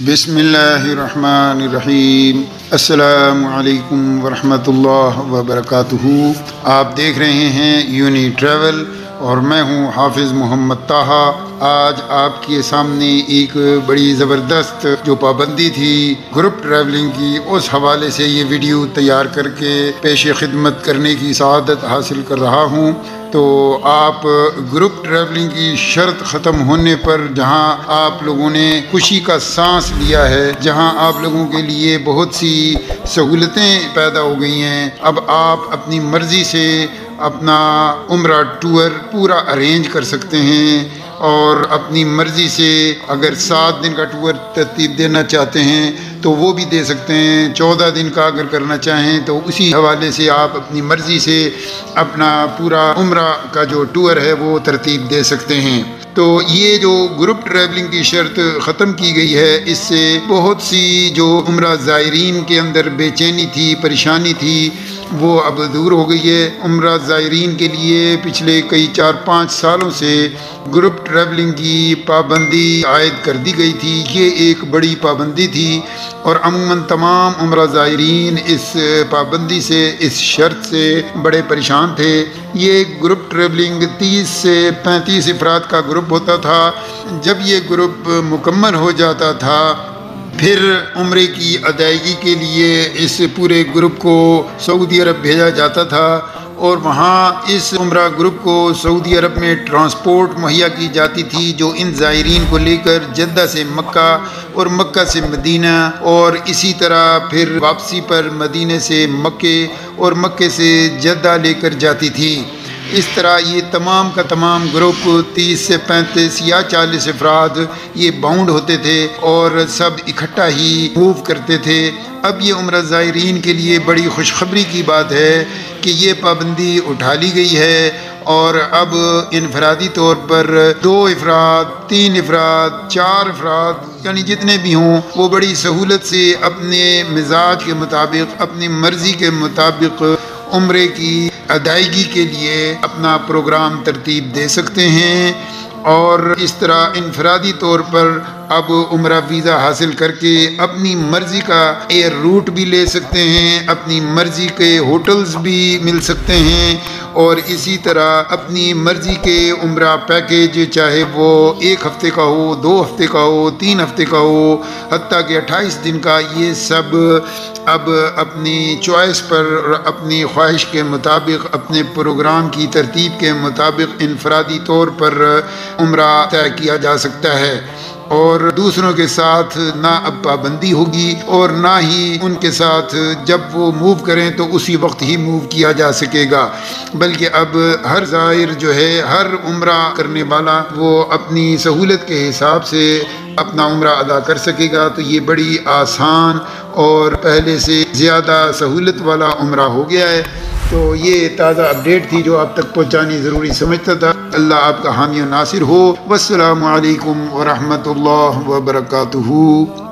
بسم اللہ الرحمن الرحیم۔ السلام علیکم ورحمۃ اللہ وبرکاتہ۔ آپ دیکھ رہے ہیں یونی ٹریول اور میں ہوں حافظ محمد طاہا۔ آج آپ کے سامنے ایک بڑی زبردست جو پابندی تھی گروپ ٹریولنگ کی، اس حوالے سے یہ ویڈیو تیار کر کے پیش خدمت کرنے کی سعادت حاصل کر رہا ہوں۔ تو آپ گروپ ٹریولنگ کی شرط ختم ہونے پر جہاں آپ لوگوں نے خوشی کا سانس لیا ہے، جہاں آپ لوگوں کے لیے بہت سی سہولتیں پیدا ہو گئی ہیں، اب آپ اپنی مرضی سے اپنا عمرہ ٹور پورا ارینج کر سکتے ہیں، اور اپنی مرضی سے اگر 7 دن کا ٹور ترتیب دینا چاہتے ہیں تو وہ بھی دے سکتے ہیں، 14 دن کا اگر کرنا چاہیں تو اسی حوالے سے آپ اپنی مرضی سے اپنا پورا عمرہ کا جو ٹور ہے وہ ترتیب دے سکتے ہیں۔ تو یہ جو گروپ ٹریولنگ کی شرط ختم کی گئی ہے، اس سے بہت سی جو عمرہ زائرین کے اندر بے چینی تھی، پریشانی تھی، وہ اب دور ہو گئی ہے۔ عمرہ زائرین کے لیے پچھلے کئی 4-5 سالوں سے گروپ ٹریولنگ کی پابندی عائد کر دی گئی تھی۔ یہ ایک بڑی پابندی تھی اور عموماً تمام عمرہ زائرین اس پابندی سے، اس شرط سے بڑے پریشان تھے۔ یہ گروپ ٹریولنگ 30 سے 35 افراد کا گروپ ہوتا تھا۔ جب یہ گروپ مکمل ہو جاتا تھا، پھر عمرے کی ادائیگی کے لیے اس پورے گروپ کو سعودی عرب بھیجا جاتا تھا، اور وہاں اس عمرہ گروپ کو سعودی عرب میں ٹرانسپورٹ مہیا کی جاتی تھی، جو ان زائرین کو لے کر جدہ سے مکہ اور مکہ سے مدینہ، اور اسی طرح پھر واپسی پر مدینہ سے مکے اور مکے سے جدہ لے کر جاتی تھی۔ اس طرح یہ تمام کا تمام گروپ 30 سے 35 یا 40 افراد یہ باؤنڈ ہوتے تھے اور سب اکٹھا ہی موو کرتے تھے۔ اب یہ عمرہ زائرین کے لیے بڑی خوشخبری کی بات ہے کہ یہ پابندی اٹھا لی گئی ہے، اور اب انفرادی طور پر 2 افراد، 3 افراد، 4 افراد، یعنی جتنے بھی ہوں، وہ بڑی سہولت سے اپنے مزاج کے مطابق، اپنی مرضی کے مطابق عمرے کی ادائیگی کے لیے اپنا پروگرام ترتیب دے سکتے ہیں، اور اس طرح انفرادی طور پر اب عمرہ ویزا حاصل کر کے اپنی مرضی کا ایئر روٹ بھی لے سکتے ہیں، اپنی مرضی کے ہوٹلز بھی مل سکتے ہیں، اور اسی طرح اپنی مرضی کے عمرہ پیکیج، چاہے وہ 1 ہفتے کا ہو، 2 ہفتے کا ہو، 3 ہفتے کا ہو، حتیٰ کہ 28 دن کا، یہ سب اب اپنی چوائس پر، اپنی خواہش کے مطابق، اپنے پروگرام کی ترتیب کے مطابق انفرادی طور پر عمرہ طے کیا جا سکتا ہے، اور دوسروں کے ساتھ نہ اب پابندی ہوگی، اور نہ ہی ان کے ساتھ جب وہ موو کریں تو اسی وقت ہی موو کیا جا سکے گا، بلکہ اب ہر زائر جو ہے، ہر عمرہ کرنے والا، وہ اپنی سہولت کے حساب سے اپنا عمرہ ادا کر سکے گا۔ تو یہ بڑی آسان اور پہلے سے زیادہ سہولت والا عمرہ ہو گیا ہے۔ تو یہ تازہ اپڈیٹ تھی جو آپ تک پہنچانی ضروری سمجھتا تھا۔ اللہ آپ کا حامی و ناصر ہو۔ والسلام علیکم ورحمۃ اللہ وبرکاتہ۔